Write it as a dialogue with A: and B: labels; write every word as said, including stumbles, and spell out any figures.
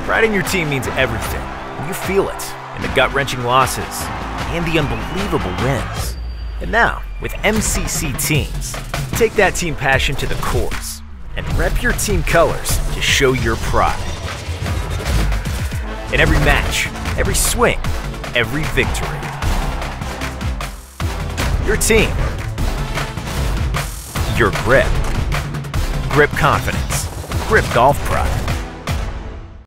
A: Pride in your team means everything, and you feel it in the gut-wrenching losses and the unbelievable wins. And now, with M C C Teams, take that team passion to the courts and rep your team colors to show your pride. In every match, every swing, every victory. Your team. Your grip. Grip confidence. Grip golf pride.